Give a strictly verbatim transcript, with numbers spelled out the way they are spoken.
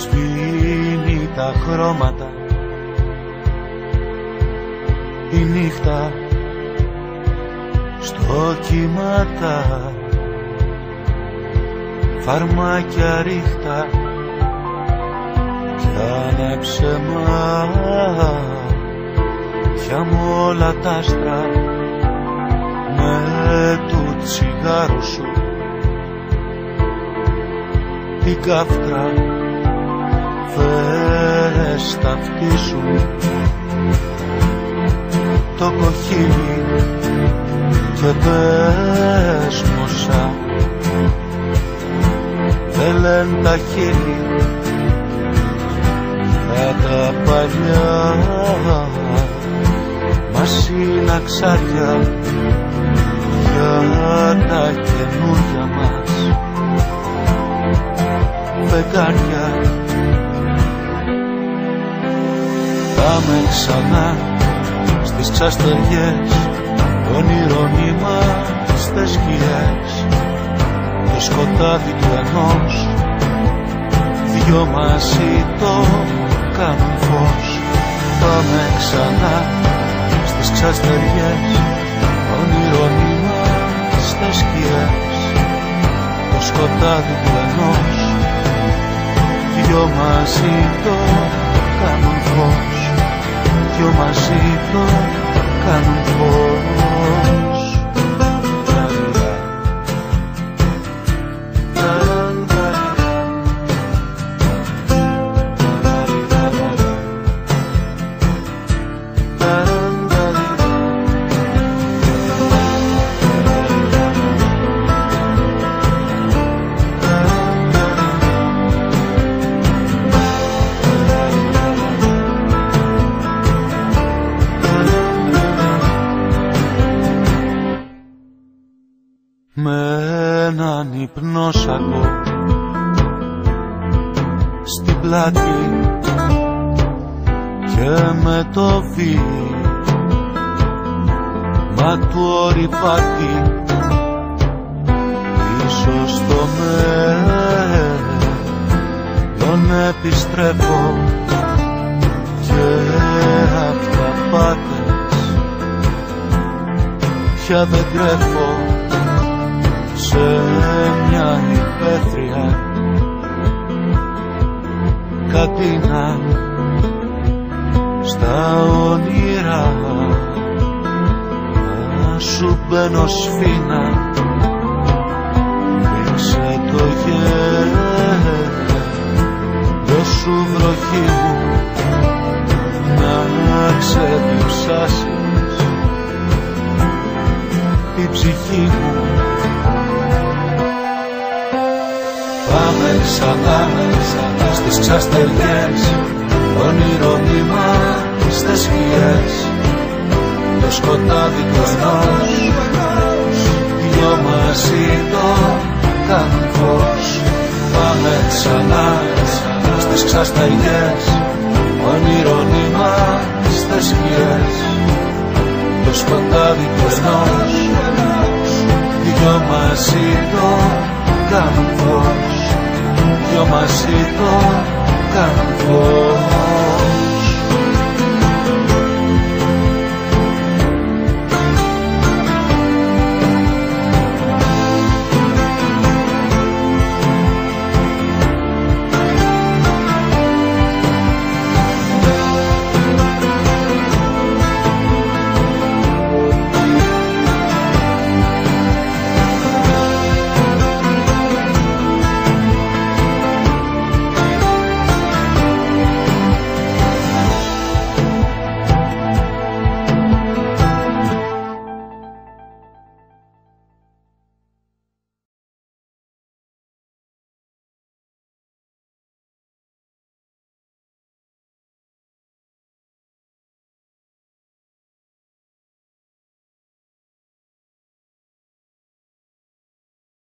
Σβήνει τα χρώματα η νύχτα στο κύματα, φαρμάκια ρίχτα κι άνεψε μάτια μου όλα τα άστρα με του τσιγάρου σου την καύτρα. Φέρες τα αυτή σου το κοχύλι και πες μωσά θέλεν τα χείλη για τα παλιά μας είναι αξάρια για τα καινούργια μας φεγγάρια. Πάμε ξανά στις ξαστεριές, όνειρο είμαστε σκιές, το σκοτάδι του ενός, δυο μαζί το κάνουν φως. Πάμε ξανά στις ξαστεριές, όνειρο είμαστε σκιές, το σκοτάδι του ενός, δυο μαζί το κάνουν φως. Δυο μαζί το κάνουν φως. Με έναν υπνόσακο στην πλάτη και με το βήμα του ορειπάτη πίσω στο μέλλον επιστρέφω και απ' τα πάτες πια δεν τρέφω σε μια υπαίθρια κατίνα στα όνειρα να σου μπαίνω σφίνα. Ρίξε το γέλιο σου βροχή μου να ξεδιψάσεις την ψυχή μου. Πάμε ξανά στις ξαστεριές, όνειρο είμαστε σκιές, το σκοτάδι του ενός, δυο μαζί το κάνουν φως. Πάμε ξανά στις ξαστεριές, όνειρο είμαστε σκιές, το σκοτάδι του ενός, δυο μαζί το κάνουν φως. Δυο μαζί το κάνουν φως.